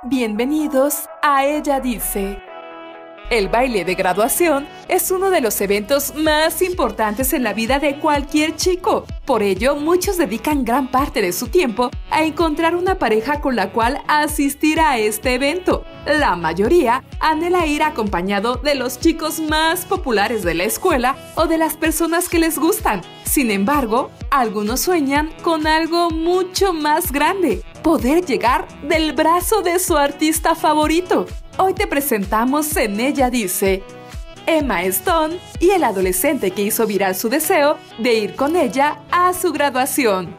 Bienvenidos a Ella Dice. El baile de graduación es uno de los eventos más importantes en la vida de cualquier chico. Por ello, muchos dedican gran parte de su tiempo a encontrar una pareja con la cual asistir a este evento. La mayoría anhela ir acompañado de los chicos más populares de la escuela o de las personas que les gustan. Sin embargo, algunos sueñan con algo mucho más grande: poder llegar del brazo de su artista favorito. Hoy te presentamos en Ella Dice Emma Stone y el adolescente que hizo viral su deseo de ir con ella a su graduación.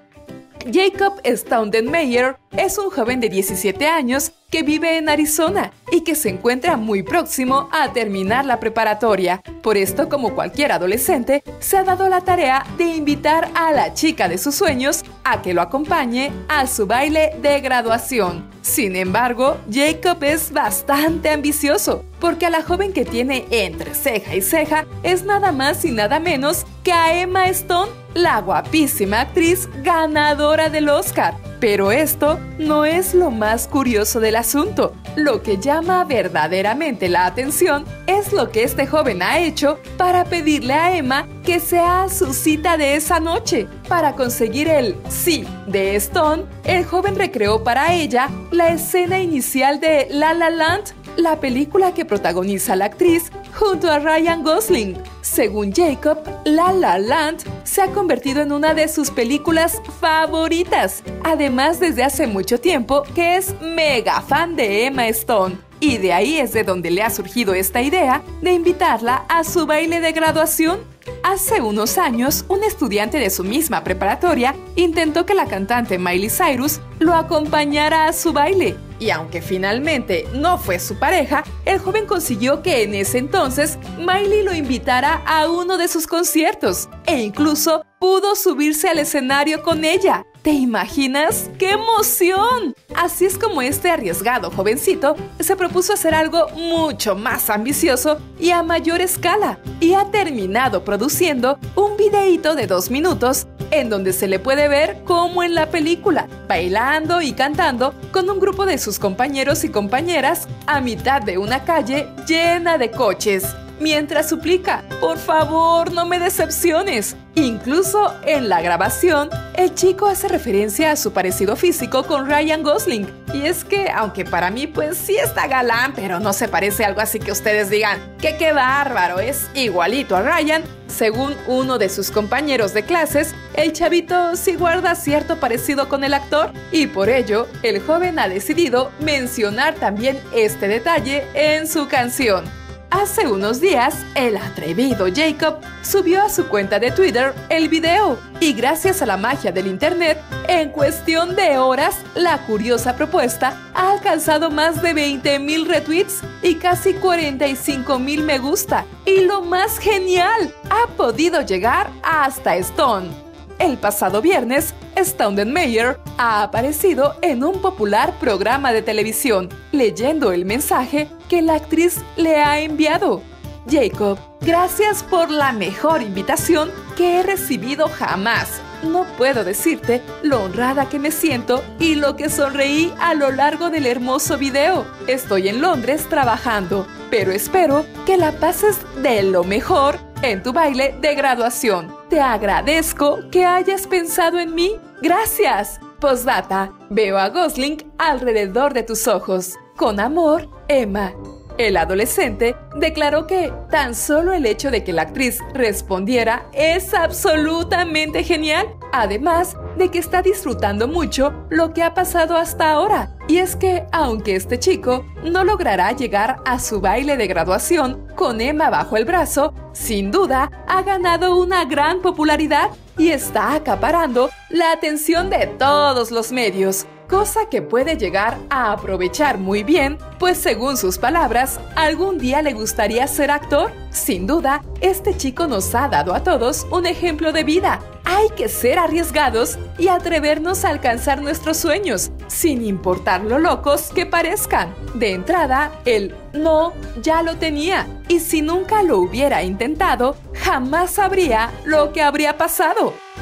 Jacob Staudenmayer es un joven de 17 años que vive en Arizona y que se encuentra muy próximo a terminar la preparatoria. Por esto, como cualquier adolescente, se ha dado la tarea de invitar a la chica de sus sueños a que lo acompañe a su baile de graduación. Sin embargo, Jacob es bastante ambicioso, porque a la joven que tiene entre ceja y ceja es nada más y nada menos que a Emma Stone, la guapísima actriz ganadora del Oscar. Pero esto no es lo más curioso del asunto. Lo que llama verdaderamente la atención es lo que este joven ha hecho para pedirle a Emma que sea su cita de esa noche. Para conseguir el sí de Stone, el joven recreó para ella la escena inicial de La La Land, la película que protagoniza la actriz junto a Ryan Gosling. Según Jacob, La La Land se ha convertido en una de sus películas favoritas. Además, desde hace mucho tiempo que es mega fan de Emma Stone. Y de ahí es de donde le ha surgido esta idea de invitarla a su baile de graduación. Hace unos años, un estudiante de su misma preparatoria intentó que la cantante Miley Cyrus lo acompañara a su baile. Y aunque finalmente no fue su pareja, el joven consiguió que en ese entonces Miley lo invitara a uno de sus conciertos e incluso pudo subirse al escenario con ella. ¿Te imaginas? ¡Qué emoción! Así es como este arriesgado jovencito se propuso hacer algo mucho más ambicioso y a mayor escala, y ha terminado produciendo un videíto de 2 minutos en donde se le puede ver como en la película, bailando y cantando con un grupo de sus compañeros y compañeras a mitad de una calle llena de coches, mientras suplica: por favor, no me decepciones. Incluso en la grabación, el chico hace referencia a su parecido físico con Ryan Gosling. Y es que, aunque para mí pues sí está galán, pero no se parece a algo así que ustedes digan que qué bárbaro, es igualito a Ryan. Según uno de sus compañeros de clases, el chavito sí guarda cierto parecido con el actor, y por ello, el joven ha decidido mencionar también este detalle en su canción. Hace unos días, el atrevido Jacob subió a su cuenta de Twitter el video, y gracias a la magia del internet, en cuestión de horas, la curiosa propuesta ha alcanzado más de 20,000 retweets y casi 45,000 me gusta. Y lo más genial, ha podido llegar hasta Stone. El pasado viernes, Staudenmayer ha aparecido en un popular programa de televisión, leyendo el mensaje que la actriz le ha enviado. Jacob, gracias por la mejor invitación que he recibido jamás. No puedo decirte lo honrada que me siento y lo que sonreí a lo largo del hermoso video. Estoy en Londres trabajando, pero espero que la pases de lo mejor en tu baile de graduación. Te agradezco que hayas pensado en mí. Gracias. Postdata, veo a Gosling alrededor de tus ojos. Con amor, Emma. El adolescente declaró que tan solo el hecho de que la actriz respondiera es absolutamente genial, además de que está disfrutando mucho lo que ha pasado hasta ahora. Y es que, aunque este chico no logrará llegar a su baile de graduación con Emma bajo el brazo, sin duda ha ganado una gran popularidad y está acaparando la atención de todos los medios. Cosa que puede llegar a aprovechar muy bien, pues según sus palabras, ¿algún día le gustaría ser actor? Sin duda, este chico nos ha dado a todos un ejemplo de vida. Hay que ser arriesgados y atrevernos a alcanzar nuestros sueños, sin importar lo locos que parezcan. De entrada, el no ya lo tenía, y si nunca lo hubiera intentado, jamás sabría lo que habría pasado.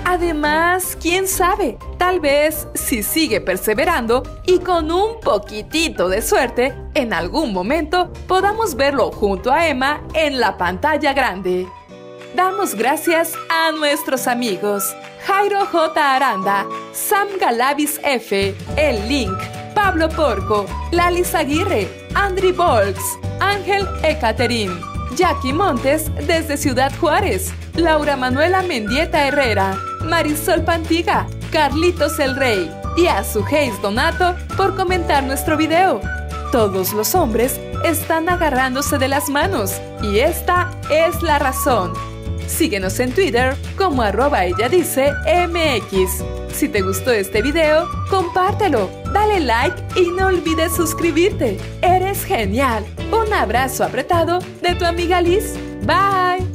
Además, quién sabe, tal vez si sigue perseverando y con un poquitito de suerte, en algún momento podamos verlo junto a Emma en la pantalla grande. Damos gracias a nuestros amigos Jairo J. Aranda, Sam Galavis F., El Link, Pablo Porco, Lalis Aguirre, Andri Volks, Ángel Ecaterín, Jackie Montes desde Ciudad Juárez, Laura Manuela Mendieta Herrera, Marisol Pantiga, Carlitos el Rey y a Sujeis Donato por comentar nuestro video. Todos los hombres están agarrándose de las manos y esta es la razón. Síguenos en Twitter como @elladice_mx. Si te gustó este video, compártelo, dale like y no olvides suscribirte. ¡Eres genial! Un abrazo apretado de tu amiga Liz. Bye.